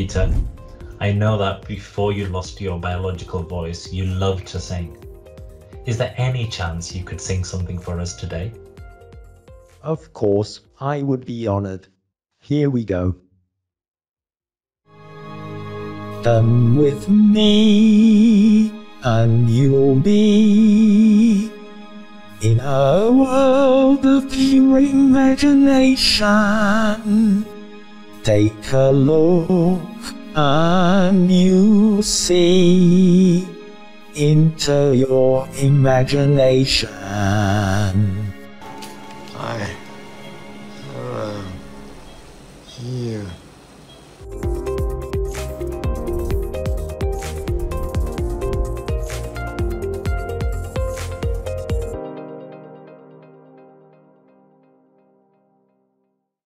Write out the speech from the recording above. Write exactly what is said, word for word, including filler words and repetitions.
Peter, I know that before you lost your biological voice, you loved to sing. Is there any chance you could sing something for us today? Of course, I would be honored. Here we go. Come with me, and you'll be in a world of pure imagination. Take a look, and you'll see into your imagination.